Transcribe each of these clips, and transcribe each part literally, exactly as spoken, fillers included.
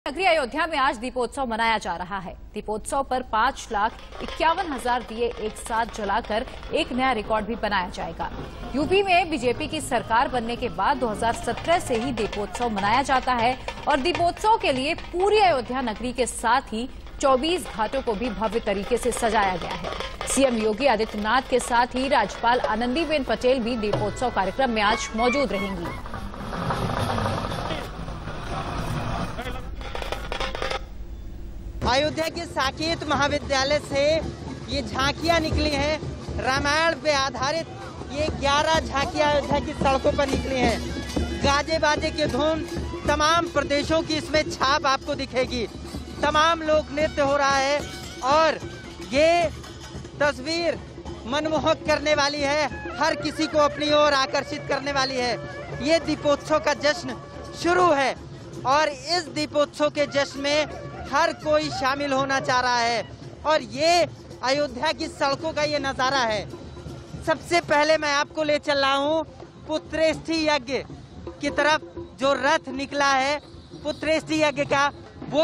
नगरी अयोध्या में आज दीपोत्सव मनाया जा रहा है। दीपोत्सव पर पाँच लाख इक्यावन हजार दिए एक साथ जलाकर एक नया रिकॉर्ड भी बनाया जाएगा। यूपी में बीजेपी की सरकार बनने के बाद दो हज़ार सत्रह से ही दीपोत्सव मनाया जाता है और दीपोत्सव के लिए पूरी अयोध्या नगरी के साथ ही चौबीस घाटों को भी भव्य तरीके से सजाया गया है। सीएम योगी आदित्यनाथ के साथ ही राज्यपाल आनंदीबेन पटेल भी दीपोत्सव कार्यक्रम में आज मौजूद रहेंगी। अयोध्या के साकेत महाविद्यालय से ये झांकियां निकली हैं। रामायण पे आधारित ये ग्यारह झांकियां अयोध्या की सड़कों पर निकली हैं। गाजे बाजे की धुन, तमाम प्रदेशों की इसमें छाप आपको दिखेगी। तमाम लोक नृत्य हो रहा है और ये तस्वीर मनमोहक करने वाली है, हर किसी को अपनी ओर आकर्षित करने वाली है। ये दीपोत्सव का जश्न शुरू है और इस दीपोत्सव के जश्न में हर कोई शामिल होना चाह रहा है और ये अयोध्या की सड़कों का ये नज़ारा है। सबसे पहले मैं आपको ले चल रहा हूँ पुत्रेष्ठी यज्ञ की तरफ। जो रथ निकला है पुत्रेष्ठी यज्ञ का, वो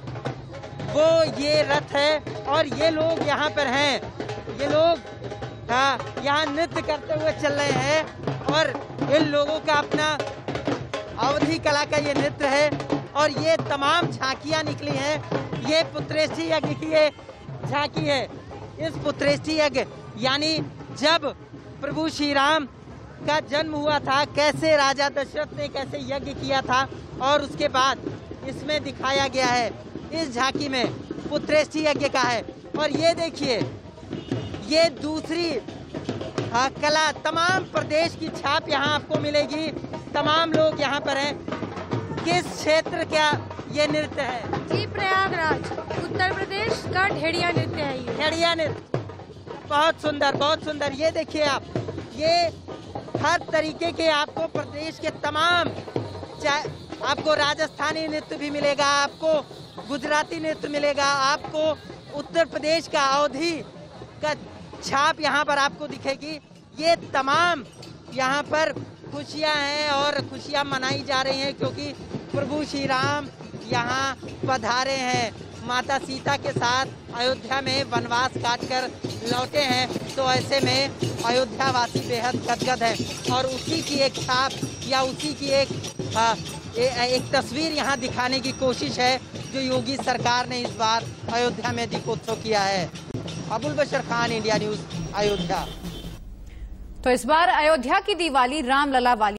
वो ये रथ है और ये लोग यहाँ पर हैं। ये लोग हाँ यहाँ नृत्य करते हुए चल रहे हैं और इन लोगों का अपना अवधी कला का ये नृत्य है और ये तमाम झांकियां निकली हैं। ये पुत्रेष्ठी यज्ञ की ये झांकी है। इस पुत्रेष्ठी यज्ञ यानी जब प्रभु श्री राम का जन्म हुआ था, कैसे राजा दशरथ ने कैसे यज्ञ किया था और उसके बाद इसमें दिखाया गया है। इस झांकी में पुत्रेष्ठी यज्ञ का है और ये देखिए ये दूसरी हाँ कला, तमाम प्रदेश की छाप यहाँ आपको मिलेगी। तमाम लोग यहाँ पर हैं। किस क्षेत्र का ये नृत्य है? जी प्रयागराज उत्तर प्रदेश का ढेड़िया नृत्य है। ये ढेड़िया नृत्य बहुत सुंदर, बहुत सुंदर। ये देखिए आप, ये हर तरीके के आपको प्रदेश के तमाम, चाहे आपको राजस्थानी नृत्य भी मिलेगा, आपको गुजराती नृत्य मिलेगा, आपको उत्तर प्रदेश का अवधी का छाप यहाँ पर आपको दिखेगी। ये तमाम यहाँ पर खुशियाँ हैं और खुशियाँ मनाई जा रही हैं क्योंकि प्रभु श्री राम यहाँ पधारे हैं। माता सीता के साथ अयोध्या में वनवास काटकर लौटे हैं, तो ऐसे में अयोध्या वासी बेहद गदगद हैं और उसी की एक छाप या उसी की एक आ, ए, एक तस्वीर यहाँ दिखाने की कोशिश है जो योगी सरकार ने इस बार अयोध्या में दीपोत्सव किया है। Abul Bashar Khan, India News, Ayodhya. तो इस बार अयोध्या की दिवाली रामलला वाली